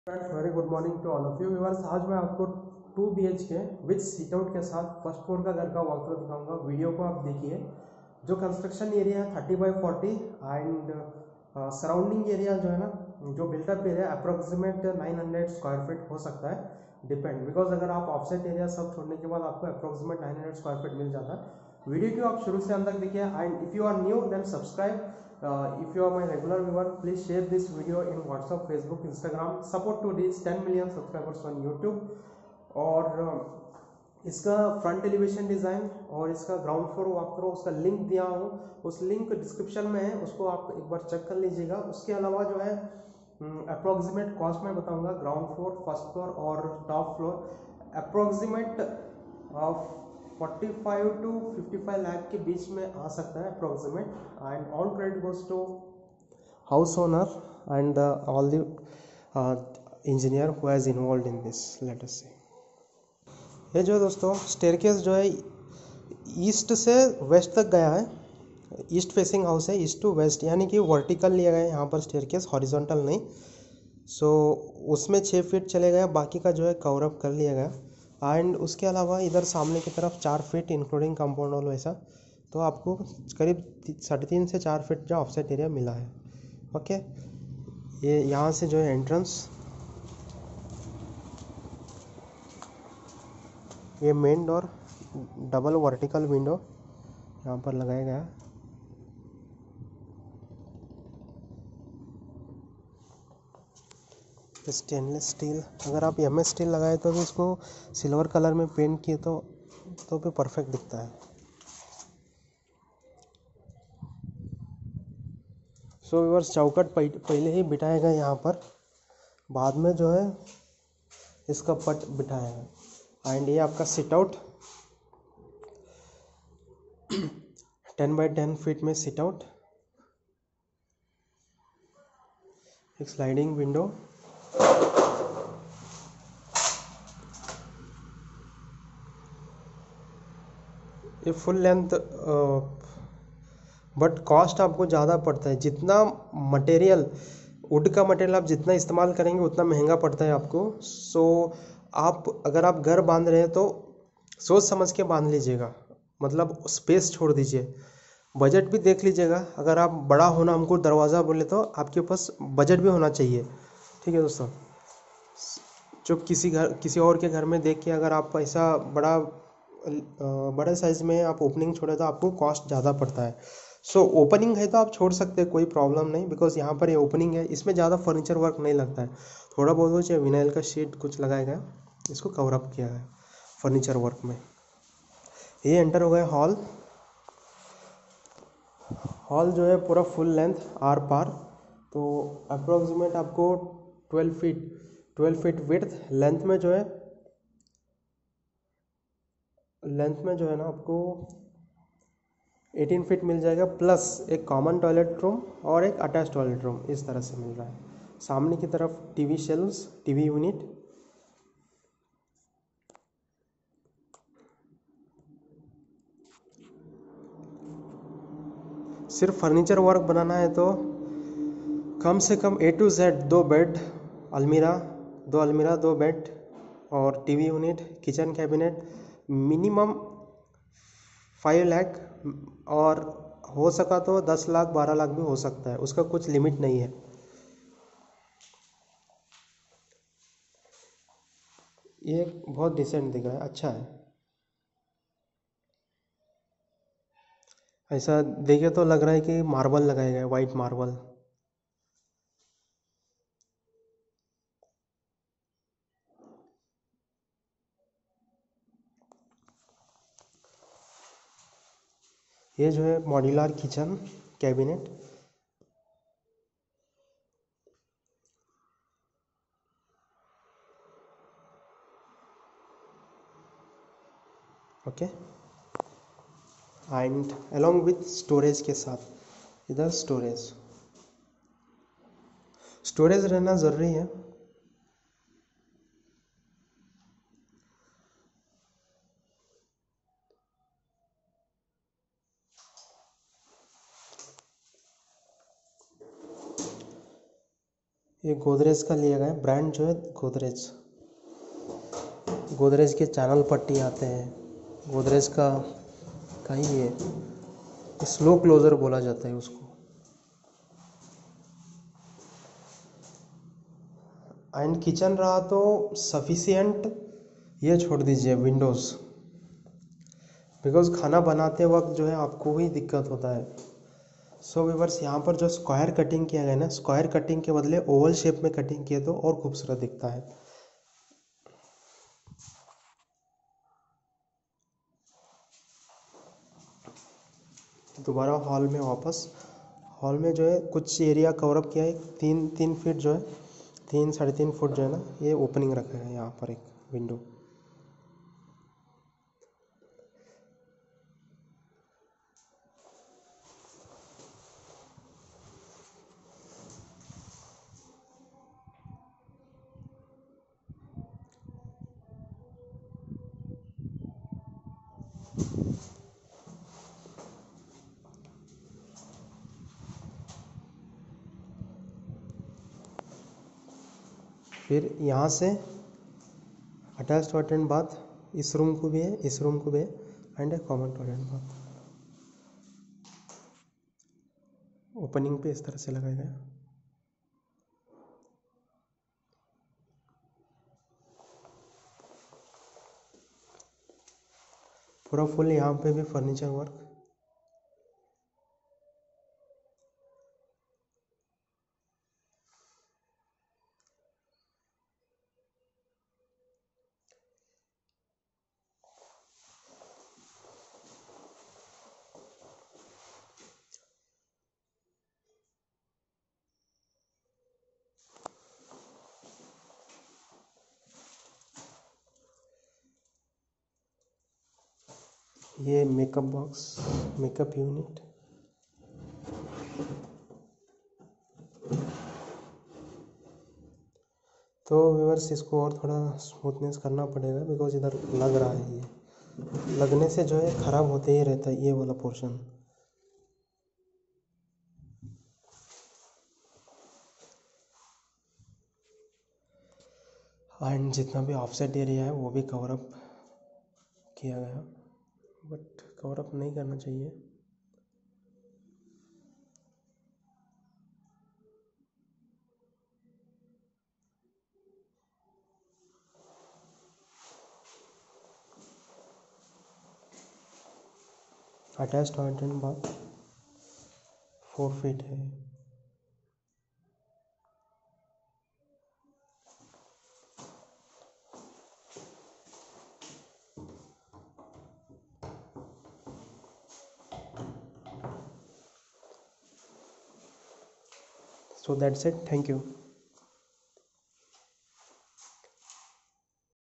Friends very good morning to all of you viewers. आज मैं आपको 2 BHK विद सीट आउट के साथ फर्स्ट फ्लोर का घर का वॉक थ्रू दिखाऊंगा। वीडियो को आप देखिए। जो कंस्ट्रक्शन एरिया है 30x40 एंड सराउंडिंग एरिया जो है ना, जो built up area approximate 900 square feet हो सकता है, डिपेंड। बिकॉज अगर आप ऑफसेट एरिया सब छोड़ने के बाद आपको अप्रोक्सीमेट 900 स्क्वायर फीट मिल जाता है। वीडियो को आप शुरू से अंत तक देखिए and if you are new then subscribe. If you are my regular viewer, please share this video in WhatsApp, Facebook, Instagram. Support to reach 10 million subscribers on YouTube. और इसका फ्रंट एलिवेशन डिज़ाइन और इसका ground floor walk through उसका link दिया हूँ, उस link description में है, उसको आप एक बार चेक कर लीजिएगा। उसके अलावा जो है अप्रोक्सीमेट कॉस्ट मैं बताऊंगा, ग्राउंड फ्लोर, फर्स्ट फ्लोर और top floor approximate 45 to 55 lakh के बीच में आ सकता है approximate. And all credit goes to house owner and all the engineer who has involve in this. Let us see. ये जो दोस्तों स्टेयरकेस जो है ईस्ट से वेस्ट तक गया है। ईस्ट फेसिंग हाउस है, ईस्ट टू वेस्ट, यानी कि वर्टिकल लिया गया है यहाँ पर स्टेयरकेस, हॉरिजॉन्टल नहीं। सो उसमें 6 फीट चले गए, बाकी का जो है कवर अप कर लिया गया। एंड उसके अलावा इधर सामने की तरफ 4 फीट इंक्लूडिंग कंपाउंड वॉल वैसा, तो आपको करीब 3.5 से 4 फीट जो ऑफसेट एरिया मिला है। ओके, ये यहाँ से जो है एंट्रेंस, ये main door, double vertical window यहाँ पर लगाया गया। स्टेनलेस स्टील, अगर आप MS स्टील लगाए तो भी इसको सिल्वर कलर में पेंट किए तो भी परफेक्ट दिखता है। सो व्यूअर्स, चौकट पहले ही बिठाएगा यहाँ पर, बाद में जो है इसका पट बिठाएगा। एंड ये आपका सिट आउट 10x10 फीट में सिट आउट, एक स्लाइडिंग विंडो, ये फुल लेंथ। बट कॉस्ट आपको ज़्यादा पड़ता है, जितना मटेरियल, वुड का मटेरियल आप जितना इस्तेमाल करेंगे उतना महंगा पड़ता है आपको। सो आप अगर आप घर बांध रहे हैं तो सोच समझ के बांध लीजिएगा, मतलब स्पेस छोड़ दीजिए, बजट भी देख लीजिएगा। अगर आप बड़ा होना हमको दरवाज़ा बोले तो आपके पास बजट भी होना चाहिए। ठीक है दोस्तों, जो किसी और के घर में देख के अगर आप ऐसा बड़े साइज़ में आप ओपनिंग छोड़े तो आपको कॉस्ट ज़्यादा पड़ता है। सो ओपनिंग है तो आप छोड़ सकते हैं, कोई प्रॉब्लम नहीं, बिकॉज यहाँ पर ये ओपनिंग है, इसमें ज़्यादा फर्नीचर वर्क नहीं लगता है। थोड़ा बहुत हो चाहे विनाइल का शीट कुछ लगाया गया, इसको कवर अप किया गया फर्नीचर वर्क में। ये एंटर हो गया हॉल। हॉल जो है पूरा फुल लेंथ आर पार, तो अप्रोक्सीमेट आपको 12 फीट विड्थ, लेंथ में जो है ना आपको 18 फीट मिल जाएगा, प्लस एक कॉमन टॉयलेट रूम और एक अटैच टॉयलेट रूम, इस तरह से मिल रहा है। सामने की तरफ टीवी शेल्व्स, टीवी यूनिट, सिर्फ फर्नीचर वर्क बनाना है तो कम से कम A to Z 2 बेड, अलमीरा, 2 बेड और TV unit, kitchen cabinet, minimum 5 lakh, और हो सका तो 10 लाख 12 लाख भी हो सकता है, उसका कुछ लिमिट नहीं है। ये बहुत डिसेंट दिख रहा है, अच्छा है। ऐसा देखे तो लग रहा है कि मार्बल लगाया गया है, वाइट मार्बल। ये जो है modular kitchen cabinet, okay, and along with storage के साथ इधर स्टोरेज रहना ज़रूरी है। ये गोदरेज का लिया गया ब्रांड जो है गोदरेज। गोदरेज के चैनल पट्टी आते हैं, गोदरेज का ही ये स्लो क्लोजर बोला जाता है उसको। एंड किचन रहा तो सफिशिएंट ये छोड़ दीजिए विंडोज़, बिकॉज खाना बनाते वक्त जो है आपको ही दिक्कत होता है। सो व्यूअर्स, यहाँ पर जो स्क्वायर कटिंग किया गया ना, स्क्वायर कटिंग के बदले ओवल शेप में कटिंग किए तो और खूबसूरत दिखता है। दोबारा हॉल में वापस, हॉल में जो है कुछ एरिया कवरअप किया है। 3 फीट जो है, 3 साढ़े 3 फुट जो है ना, ये ओपनिंग रखा है यहाँ पर एक विंडो। फिर यहाँ से अटैच टॉयलेट एंड बाथ, इस रूम को भी है, इस रूम को भी है, and a common toilet and bath. Opening पे इस तरह से लगाया गया। पूरा फुल यहाँ पे भी फर्नीचर वर्क। ये मेकअप बॉक्स, मेकअप यूनिट। तो व्यूअर्स, इसको और थोड़ा स्मूथनेस करना पड़ेगा, बिकॉज इधर लग रहा है, ये लगने से जो है ख़राब होते ही रहता है ये वाला पोर्शन। एंड जितना भी ऑफसेट एरिया है वो भी कवर अप किया गया, बट कवर अप नहीं करना चाहिए। Attach toilet and bath 4 feet है। So that's it. Thank you.